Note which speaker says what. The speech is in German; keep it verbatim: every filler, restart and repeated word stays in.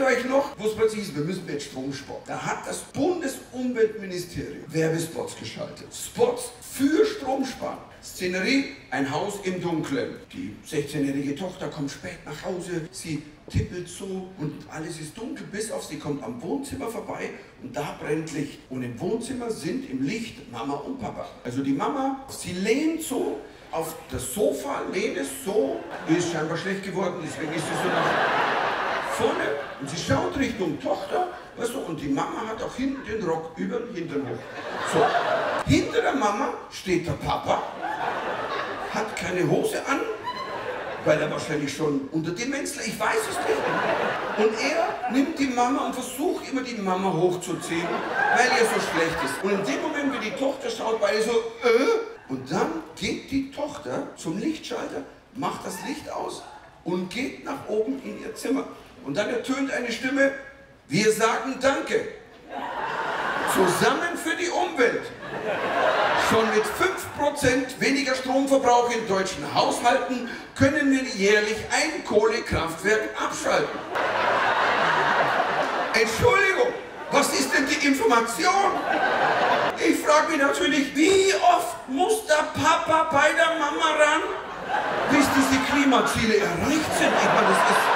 Speaker 1: euch noch, wo es plötzlich ist, wir müssen jetzt Strom sparen? Da hat das Bundesumweltministerium Werbespots geschaltet. Spots für Stromsparen. Szenerie, ein Haus im Dunkeln. Die sechzehnjährige Tochter kommt spät nach Hause, sie tippelt so und alles ist dunkel, bis auf sie kommt am Wohnzimmer vorbei und da brennt Licht. Und im Wohnzimmer sind im Licht Mama und Papa. Also die Mama, sie lehnt so auf das Sofa, lehnt es so, ist scheinbar schlecht geworden, deswegen ist sie so nach vorne und sie schaut Richtung Tochter, weißt du, und die Mama hat auch hinten den Rock über den Hintern hoch. So, hinter der Mama steht der Papa, hat keine Hose an, weil er wahrscheinlich schon unterdimensler, ich weiß es nicht. Und er nimmt die Mama und versucht immer die Mama hochzuziehen, weil er so schlecht ist. Und in dem Moment, wie die Tochter schaut, beide so, äh, und dann geht die Tochter zum Lichtschalter, macht das Licht aus und geht nach oben in ihr Zimmer. Und dann ertönt eine Stimme, wir sagen Danke. Zusammen für die Umwelt. Schon mit fünf Prozent weniger Stromverbrauch in deutschen Haushalten können wir jährlich ein Kohlekraftwerk abschalten. Entschuldigung, was ist denn die Information? Ich frage mich natürlich, wie oft muss der Papa bei der Mama ran, bis diese Klimaziele erreicht sind? Ich meine, das ist